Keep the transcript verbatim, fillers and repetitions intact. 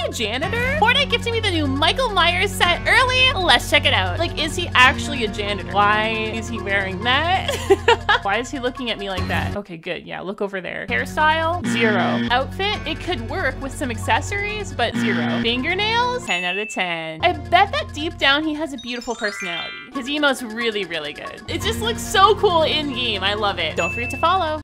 a janitor? Fortnite gifted me the new Michael Myers set early. Let's check it out. Like, is he actually a janitor? Why is he wearing that? Why is he looking at me like that? Okay, good. Yeah, look over there. Hairstyle, zero. Outfit, it could work with some accessories, but zero. Fingernails, ten out of ten. I bet that deep down he has a beautiful personality. His emote's really, really good. It just looks so cool in game. I love it. Don't forget to follow.